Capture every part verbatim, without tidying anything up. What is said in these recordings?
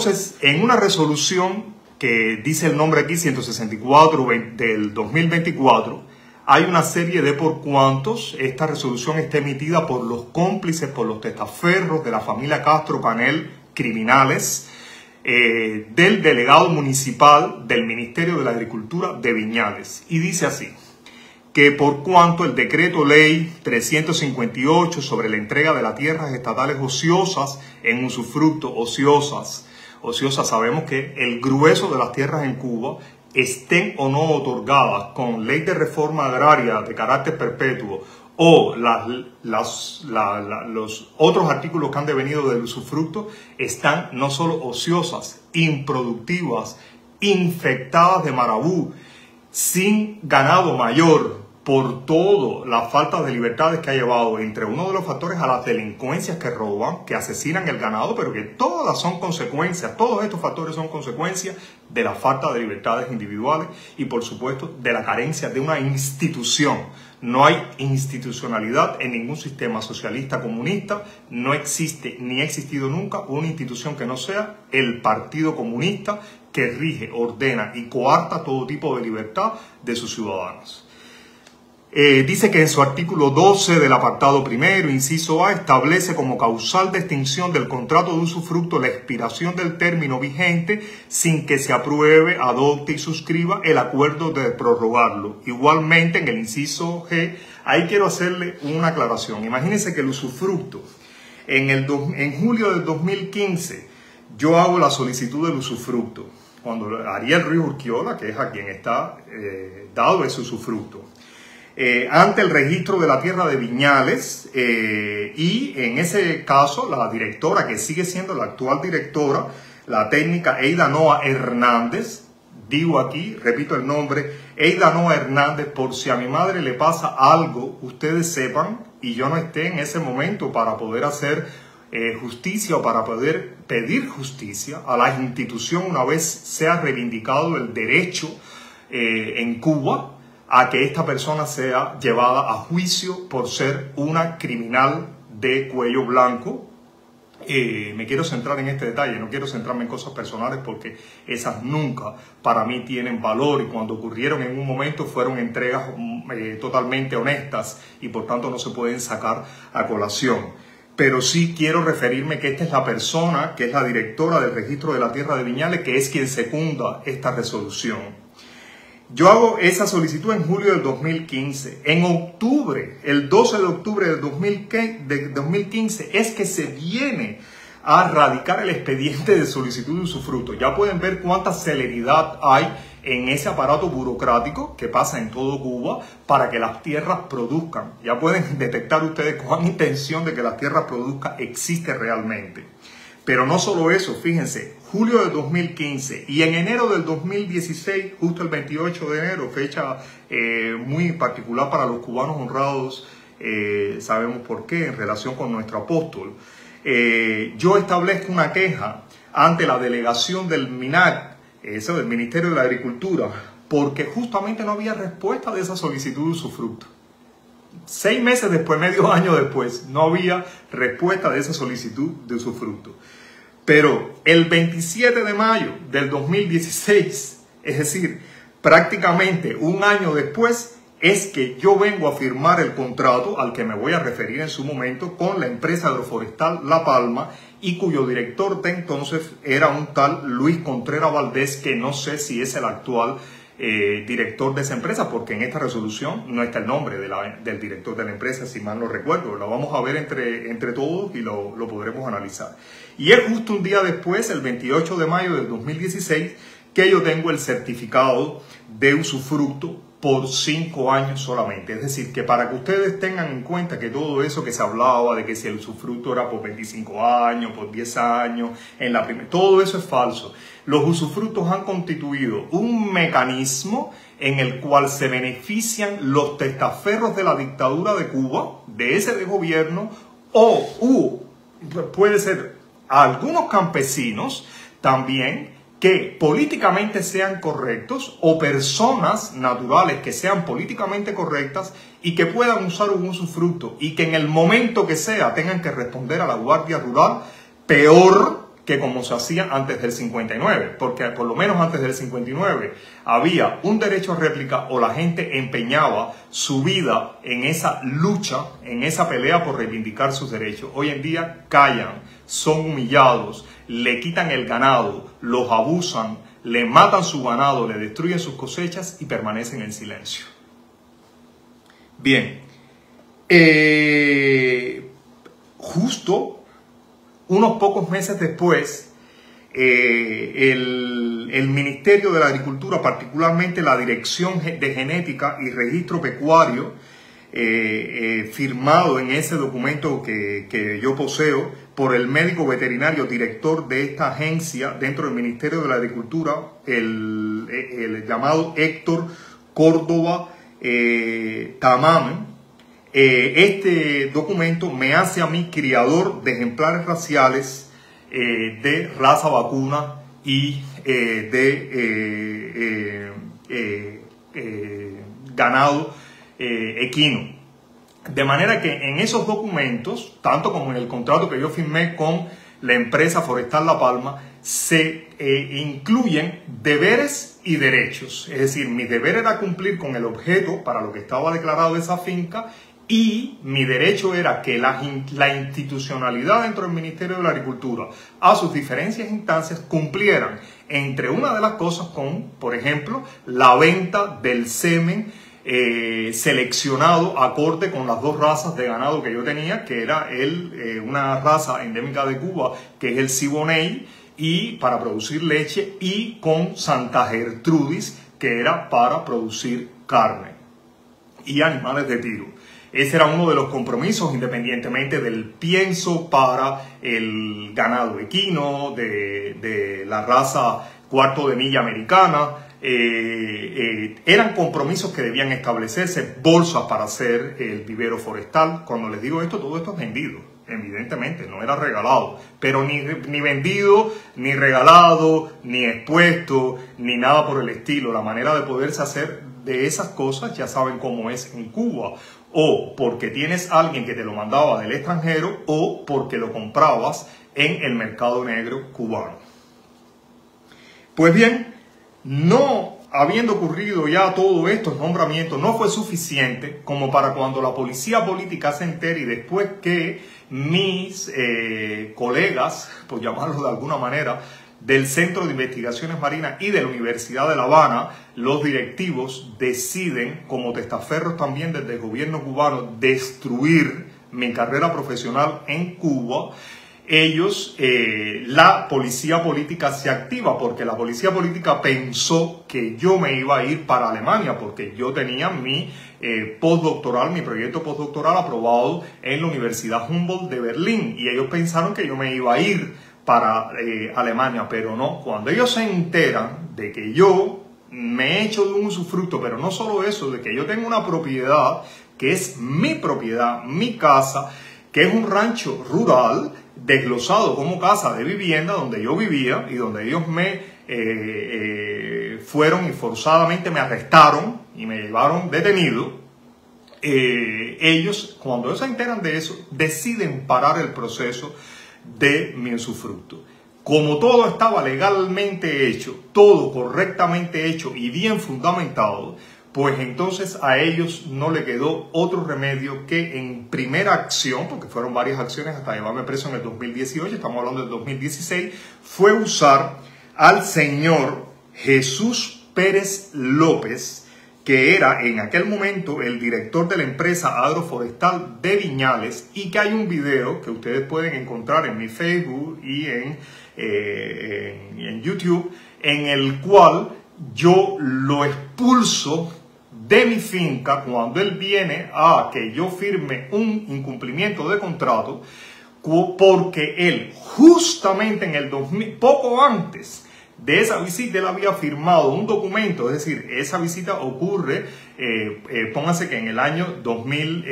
Entonces, en una resolución que dice el nombre aquí, ciento sesenta y cuatro del dos mil veinticuatro, hay una serie de por cuantos. Esta resolución está emitida por los cómplices, por los testaferros de la familia Castro Panel, criminales, eh, del delegado municipal del Ministerio de la Agricultura de Viñales. Y dice así, que por cuanto el decreto ley trescientos cincuenta y ocho sobre la entrega de las tierras estatales ociosas en usufructo, ociosas, ociosas, sabemos que el grueso de las tierras en Cuba, estén o no otorgadas con ley de reforma agraria de carácter perpetuo o las, las, la, la, los otros artículos que han devenido del usufructo, están no solo ociosas, improductivas, infectadas de marabú, sin ganado mayor, por todo la falta de libertades que ha llevado, entre uno de los factores, a las delincuencias que roban, que asesinan el ganado, pero que todas son consecuencias, todos estos factores son consecuencias de la falta de libertades individuales y, por supuesto, de la carencia de una institución. No hay institucionalidad en ningún sistema socialista comunista, no existe ni ha existido nunca una institución que no sea el Partido Comunista, que rige, ordena y coarta todo tipo de libertad de sus ciudadanos. Eh, dice que en su artículo doce del apartado primero, inciso A, establece como causal de extinción del contrato de usufructo la expiración del término vigente sin que se apruebe, adopte y suscriba el acuerdo de prorrogarlo. Igualmente, en el inciso G, ahí quiero hacerle una aclaración. Imagínense que el usufructo, en, el do, en julio del dos mil quince, yo hago la solicitud del usufructo, cuando Ariel Ruiz Urquiola, que es a quien está eh, dado ese usufructo, Eh, ante el registro de la tierra de Viñales, eh, y en ese caso la directora, que sigue siendo la actual directora, la técnica Eida Noa Hernández, digo aquí, repito el nombre, Eida Noa Hernández, por si a mi madre le pasa algo, ustedes sepan, y yo no esté en ese momento para poder hacer eh, justicia o para poder pedir justicia a la institución una vez sea reivindicado el derecho eh, en Cuba a que esta persona sea llevada a juicio por ser una criminal de cuello blanco. Eh, me quiero centrar en este detalle, no quiero centrarme en cosas personales porque esas nunca para mí tienen valor, y cuando ocurrieron en un momento fueron entregas eh, totalmente honestas y por tanto no se pueden sacar a colación. Pero sí quiero referirme que esta es la persona que es la directora del registro de la tierra de Viñales, que es quien secunda esta resolución. Yo hago esa solicitud en julio del dos mil quince. En octubre, el doce de octubre del dos mil quince, es que se viene a radicar el expediente de solicitud de usufructo. Ya pueden ver cuánta celeridad hay en ese aparato burocrático que pasa en todo Cuba para que las tierras produzcan. Ya pueden detectar ustedes cuán intención de que las tierras produzcan existe realmente. Pero no solo eso, fíjense, julio del dos mil quince y en enero del dos mil dieciséis, justo el veintiocho de enero, fecha eh, muy particular para los cubanos honrados, eh, sabemos por qué, en relación con nuestro apóstol, eh, yo establezco una queja ante la delegación del MINAC, eso del Ministerio de la Agricultura, porque justamente no había respuesta de esa solicitud de usufructo. Seis meses después, medio año después, no había respuesta de esa solicitud de usufructo. Pero el veintisiete de mayo del dos mil dieciséis, es decir, prácticamente un año después, es que yo vengo a firmar el contrato al que me voy a referir en su momento con la empresa agroforestal La Palma, y cuyo director de entonces era un tal Luis Contreras Valdés, que no sé si es el actual Eh, director de esa empresa, porque en esta resolución no está el nombre de la, del director de la empresa, si mal no recuerdo. Lo vamos a ver entre, entre todos y lo, lo podremos analizar. Y es justo un día después, el veintiocho de mayo del dos mil dieciséis, que yo tengo el certificado de usufructo por cinco años solamente. Es decir, que para que ustedes tengan en cuenta que todo eso que se hablaba de que si el usufructo era por veinticinco años, por diez años, en la primera, todo eso es falso. Los usufructos han constituido un mecanismo en el cual se benefician los testaferros de la dictadura de Cuba, de ese de gobierno, o uh, puede ser algunos campesinos también que políticamente sean correctos, o personas naturales que sean políticamente correctas y que puedan usar un usufructo y que en el momento que sea tengan que responder a la Guardia Rural, peor que como se hacía antes del cincuenta y nueve, porque por lo menos antes del cincuenta y nueve había un derecho a réplica o la gente empeñaba su vida en esa lucha, en esa pelea por reivindicar sus derechos. Hoy en día callan, son humillados, le quitan el ganado, los abusan, le matan su ganado, le destruyen sus cosechas y permanecen en silencio. Bien, eh, justo unos pocos meses después, eh, el, el Ministerio de la Agricultura, particularmente la Dirección de Genética y Registro Pecuario, eh, eh, firmado en ese documento que, que yo poseo por el médico veterinario director de esta agencia dentro del Ministerio de la Agricultura, el, el llamado Héctor Córdoba eh, Tamamen. Eh, este documento me hace a mí criador de ejemplares raciales eh, de raza vacuna y eh, de eh, eh, eh, eh, ganado eh, equino. De manera que en esos documentos, tanto como en el contrato que yo firmé con la empresa Forestal La Palma, se eh, incluyen deberes y derechos. Es decir, mi deber era cumplir con el objeto para lo que estaba declarado esa finca, y mi derecho era que la, la institucionalidad dentro del Ministerio de la Agricultura, a sus diferentes instancias, cumplieran, entre una de las cosas, con, por ejemplo, la venta del semen eh, seleccionado acorde con las dos razas de ganado que yo tenía, que era el, eh, una raza endémica de Cuba, que es el Siboney, y para producir leche, y con Santa Gertrudis, que era para producir carne y animales de tiro. Ese era uno de los compromisos, independientemente del pienso para el ganado equino, de, de la raza cuarto de milla americana. Eh, eh, eran compromisos que debían establecerse, bolsas para hacer el vivero forestal. Cuando les digo esto, todo esto es vendido, evidentemente, no era regalado, pero ni, ni vendido, ni regalado, ni expuesto, ni nada por el estilo. La manera de poderse hacer de esas cosas ya saben cómo es en Cuba. O porque tienes a alguien que te lo mandaba del extranjero, o porque lo comprabas en el mercado negro cubano. Pues bien, no habiendo ocurrido ya todos estos nombramientos, no fue suficiente como para cuando la policía política se entere, y después que mis eh, colegas, por llamarlo de alguna manera, del Centro de Investigaciones Marinas y de la Universidad de La Habana, los directivos deciden, como testaferros también desde el gobierno cubano, destruir mi carrera profesional en Cuba. Ellos, eh, la policía política se activa, porque la policía política pensó que yo me iba a ir para Alemania, porque yo tenía mi eh, postdoctoral, mi proyecto postdoctoral aprobado en la Universidad Humboldt de Berlín, y ellos pensaron que yo me iba a ir para eh, Alemania, pero no. Cuando ellos se enteran de que yo me he hecho de un usufructo, pero no solo eso, de que yo tengo una propiedad que es mi propiedad, mi casa, que es un rancho rural desglosado como casa de vivienda donde yo vivía y donde ellos me eh, eh, fueron y forzadamente me arrestaron y me llevaron detenido. Eh, ellos, cuando ellos se enteran de eso, deciden parar el proceso de mi usufructo. Como todo estaba legalmente hecho, todo correctamente hecho y bien fundamentado, pues entonces a ellos no le quedó otro remedio que en primera acción, porque fueron varias acciones hasta llevarme preso en el dos mil dieciocho, estamos hablando del dos mil dieciséis, fue usar al señor Jesús Pérez López, que era en aquel momento el director de la empresa agroforestal de Viñales, y que hay un video que ustedes pueden encontrar en mi Facebook y en, eh, en, en YouTube, en el cual yo lo expulso de mi finca cuando él viene a que yo firme un incumplimiento de contrato, porque él justamente en el dos mil, poco antes de esa visita, él había firmado un documento. Es decir, esa visita ocurre, eh, eh, pónganse que en el año dos mil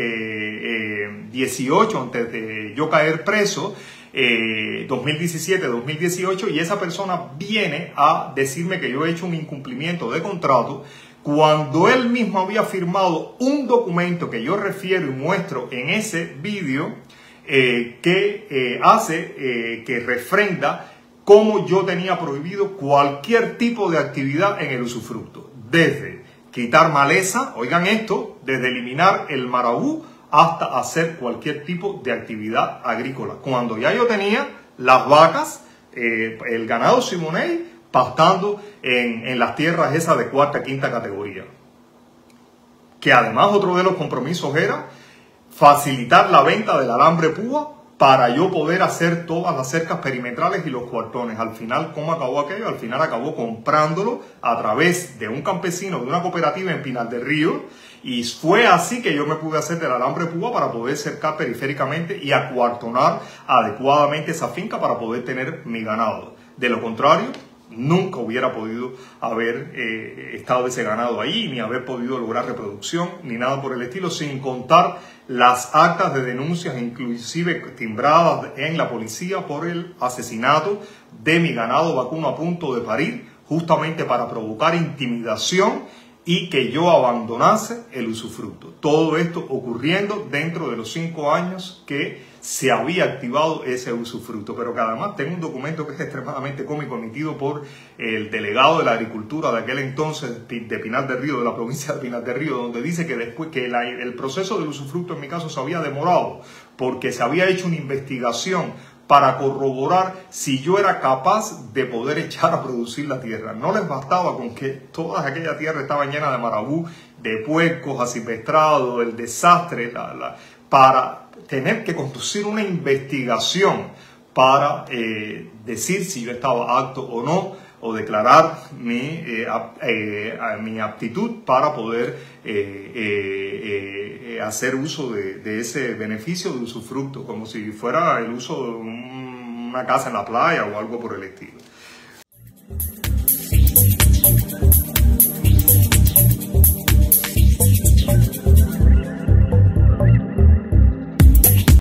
dieciocho, antes de yo caer preso, eh, dos mil diecisiete, dos mil dieciocho, y esa persona viene a decirme que yo he hecho un incumplimiento de contrato, cuando él mismo había firmado un documento que yo refiero y muestro en ese vídeo, eh, que eh, hace, eh, que refrenda cómo yo tenía prohibido cualquier tipo de actividad en el usufructo, desde quitar maleza, oigan esto, desde eliminar el marabú hasta hacer cualquier tipo de actividad agrícola. Cuando ya yo tenía las vacas, eh, el ganado simoney, pastando en, en las tierras esas de cuarta, quinta categoría. Que además otro de los compromisos era facilitar la venta del alambre púa para yo poder hacer todas las cercas perimetrales y los cuartones. Al final, ¿cómo acabó aquello? Al final acabó comprándolo a través de un campesino de una cooperativa en Pinar del Río, y fue así que yo me pude hacer del alambre púa para poder cercar periféricamente y acuartonar adecuadamente esa finca para poder tener mi ganado. De lo contrario, nunca hubiera podido haber eh, estado ese ganado ahí, ni haber podido lograr reproducción, ni nada por el estilo, sin contar las actas de denuncias, inclusive timbradas en la policía por el asesinato de mi ganado vacuno a punto de parir, justamente para provocar intimidación y que yo abandonase el usufructo. Todo esto ocurriendo dentro de los cinco años que se había activado ese usufructo, pero que además tengo un documento que es extremadamente cómico, emitido por el delegado de la agricultura de aquel entonces de Pinar del Río, de la provincia de Pinar del Río, donde dice que después que la, el proceso del usufructo en mi caso se había demorado porque se había hecho una investigación para corroborar si yo era capaz de poder echar a producir la tierra. No les bastaba con que toda aquella tierra estaba llena de marabú, de puercos asilvestrados, el desastre, la, la, para tener que conducir una investigación para eh, decir si yo estaba apto o no, o declarar mi, eh, eh, mi aptitud para poder eh, eh, eh, hacer uso de, de ese beneficio de usufructo, como si fuera el uso de un, una casa en la playa o algo por el estilo.